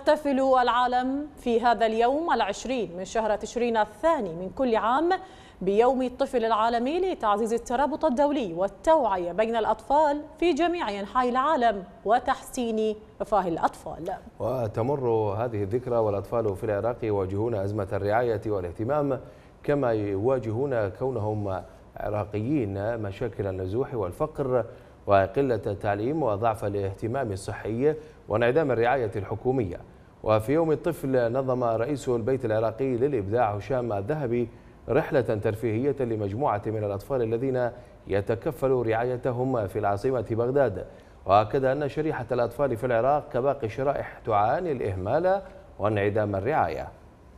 يحتفل العالم في هذا اليوم 20 من شهر تشرين الثاني من كل عام بيوم الطفل العالمي لتعزيز الترابط الدولي والتوعية بين الأطفال في جميع أنحاء العالم وتحسين رفاه الأطفال. وتمر هذه الذكرى والأطفال في العراق يواجهون أزمة الرعاية والاهتمام، كما يواجهون كونهم عراقيين مشاكل النزوح والفقر وقلة التعليم وضعف الاهتمام الصحي وانعدام الرعاية الحكومية. وفي يوم الطفل نظم رئيس البيت العراقي للإبداع هشام الذهبي رحلة ترفيهية لمجموعة من الأطفال الذين يتكفل رعايتهم في العاصمة بغداد، وأكد أن شريحة الأطفال في العراق كباقي الشرائح تعاني الإهمال وانعدام الرعاية.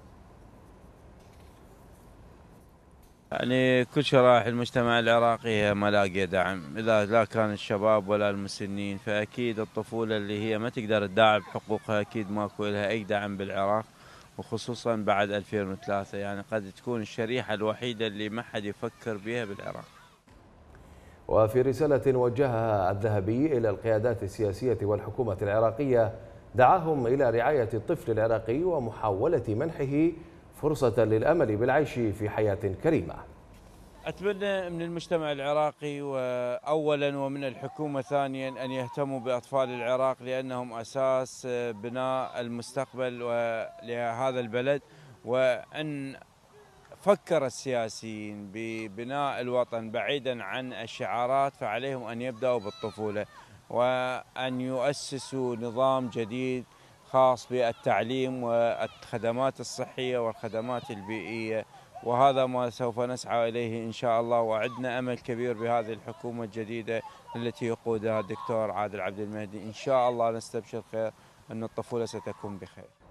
يعني كل شرائح المجتمع العراقي هي ملاقية دعم، إذا لا كان الشباب ولا المسنين، فأكيد الطفولة اللي هي ما تقدر تداعب حقوقها أكيد ماكو لها أي دعم بالعراق، وخصوصا بعد 2003 يعني قد تكون الشريحة الوحيدة اللي ما حد يفكر بها بالعراق. وفي رسالة وجهها الذهبي إلى القيادات السياسية والحكومة العراقية دعاهم إلى رعاية الطفل العراقي ومحاولة منحه فرصة للأمل بالعيش في حياة كريمة. أتمنى من المجتمع العراقي أولا ومن الحكومة ثانيا أن يهتموا بأطفال العراق، لأنهم أساس بناء المستقبل لهذا البلد، وأن فكر السياسيين ببناء الوطن بعيدا عن الشعارات فعليهم أن يبدأوا بالطفولة، وأن يؤسسوا نظام جديد خاص بالتعليم والخدمات الصحية والخدمات البيئية، وهذا ما سوف نسعى إليه إن شاء الله. وعندنا أمل كبير بهذه الحكومة الجديدة التي يقودها الدكتور عادل عبد المهدي. إن شاء الله نستبشر خير أن الطفولة ستكون بخير.